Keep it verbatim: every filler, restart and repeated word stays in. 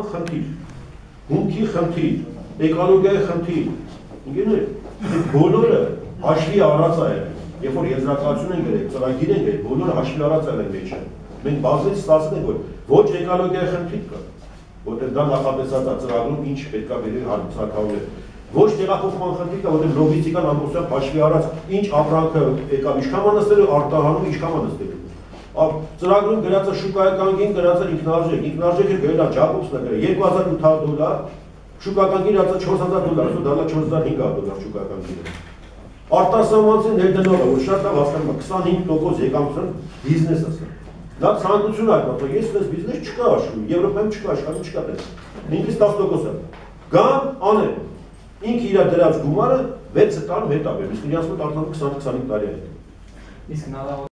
Խնդիր, հումքի խնդիր, էկոլոգիայի խնդիր, ինգեներ, բոլորը հաշվի առած է եղել, երբ որ եզրակացություն են գրել, ծրագիր են գրել, բոլորը հաշվի առած է եղել մեջը։ Մենք բազմից ստացել ենք, որ ոչ էկոլոգիայի խնդիր կա, որտեղ դա նախատեսած է ծրագրում ինչ պետք է բերել հարցակալներ։ Ոչ տեղափոխման խնդիր կա, որտեղ լոգիստիկան ամբողջությամբ հաշվի առած ինչ ապրանքը եկավ, ինչքան անստելու, արտահանում ինչքան անստելու։ Ծրագրում գրածը շուկայականին գրածը ինքնարժեք, ինքնարժեքը գրել է Ջակոբսն է գրել երկու հազար ութ հարյուր դոլար, շուկական գրածը չորս հազար դոլար, դա դա չորս հազար հինգ հարյուր դոլար շուկական գիրը։ Արտասահմանցի ներդնողը, որ շատ լավ հասկանում է, քսանհինգ տոկոս եկամուտն բիզնես է։ Դա ցանկություն է, որ ես այս բիզնես չկա աշխարհում, Եվրոպայում չկա, աշխարհում չկա դա։ Ինքնից տասը տոկոս է։ Գան անեն։ Ինքը իր դրած գումարը վեց տարի հետ է բերում, իսկ իրաց մոտ արդեն քսան քսանհինգ տարի է։ Իսկ նա